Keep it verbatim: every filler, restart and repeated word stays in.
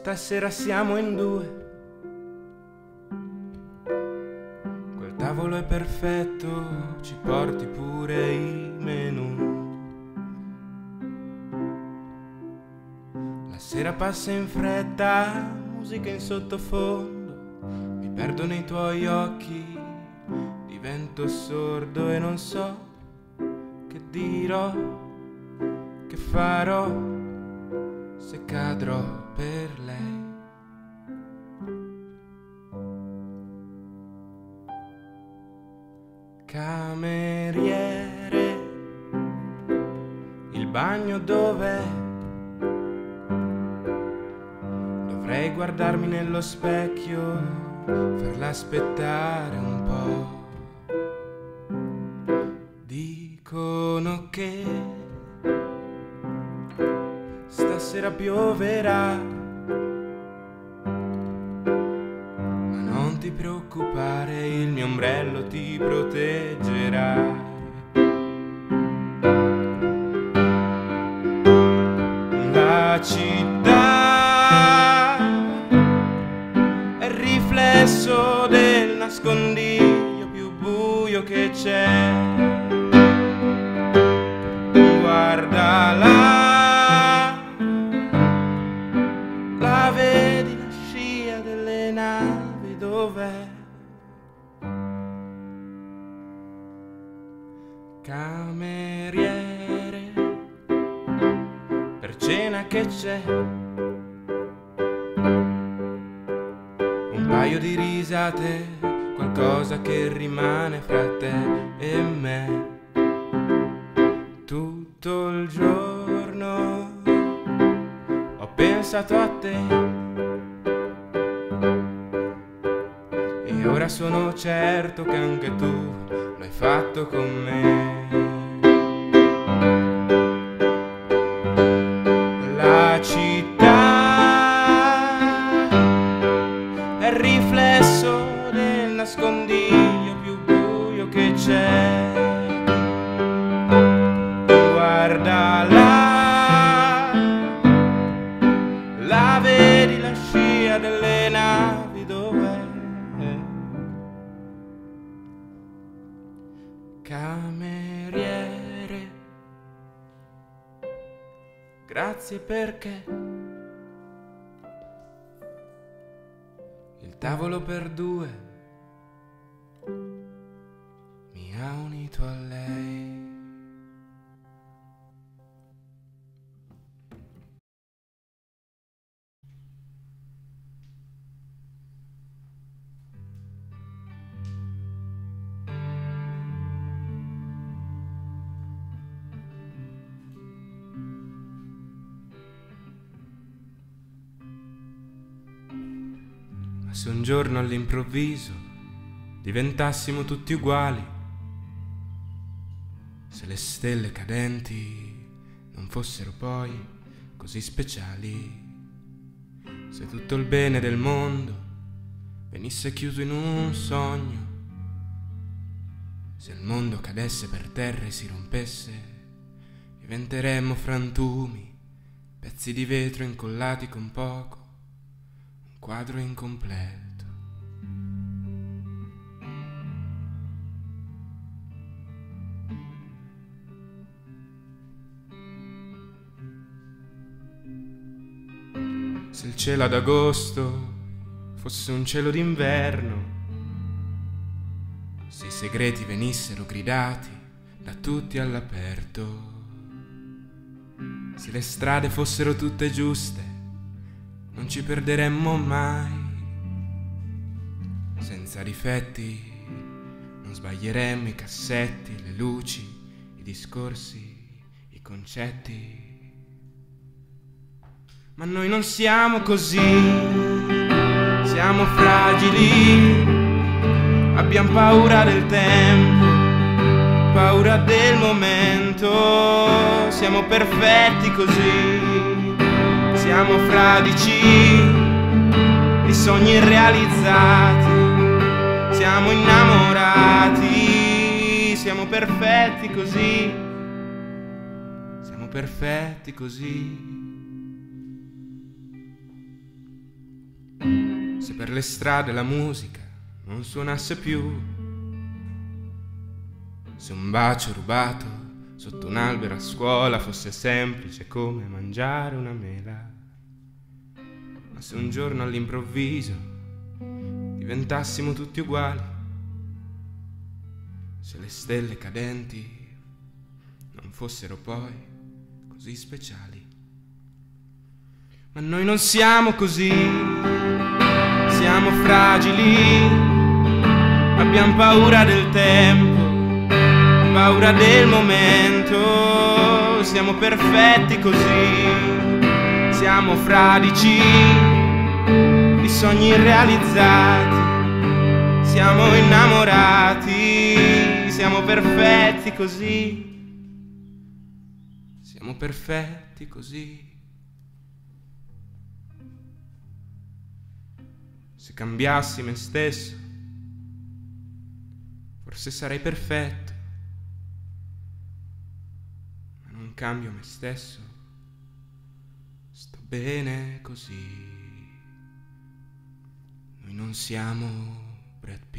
Stasera siamo in due. Quel tavolo è perfetto, ci porti pure i menù. La sera passa in fretta, musica in sottofondo. Mi perdo nei tuoi occhi, divento sordo e non so che dirò, che farò se cadrò per lei. Cameriere, il bagno dov'è? Dovrei guardarmi nello specchio, farla aspettare un po'. Dicono che stasera pioverà, ma non ti preoccupare, il mio ombrello ti proteggerà. La città è il riflesso del nascondiglio più buio che c'è. Guardala, la vedi la scia delle navi dov'è? Cameriere, per cena che c'è? Un paio di risate, qualcosa che rimane fra te e me. Tutto il giorno ho pensato a te e ora sono certo che anche tu lo hai fatto con me. La città è il riflesso del nascondiglio più buio che c'è. Guardala, la vedi la scia delle navi dov'è? Cameriere, grazie perché il tavolo per due mi ha unito a lei. Ma se un giorno all'improvviso diventassimo tutti uguali, se le stelle cadenti non fossero poi così speciali, se tutto il bene del mondo venisse chiuso in un sogno, se il mondo cadesse per terra e si rompesse, diventeremmo frantumi, pezzi di vetro incollati con poco, quadro incompleto. Se il cielo ad agosto fosse un cielo d'inverno, se i segreti venissero gridati da tutti all'aperto, se le strade fossero tutte giuste, non ci perderemmo mai. Senza difetti non sbaglieremmo i cassetti, le luci, i discorsi, i concetti. Ma noi non siamo così, siamo fragili, abbiamo paura del tempo, paura del momento, siamo perfetti così, siamo fradici di sogni irrealizzati, siamo innamorati, siamo perfetti così, siamo perfetti così. se per le strade la musica non suonasse più, se un bacio rubato sotto un albero a scuola fosse semplice come mangiare una mela, ma se un giorno all'improvviso diventassimo tutti uguali, se le stelle cadenti non fossero poi così speciali. Ma noi non siamo così, siamo fragili, abbiamo paura del tempo, paura del momento, siamo perfetti così, siamo fradici di sogni irrealizzati, siamo innamorati, siamo perfetti così, siamo perfetti così. Se cambiassi me stesso, forse sarei perfetto, ma non cambio me stesso, sto bene così. Noi non siamo Brad Pitt.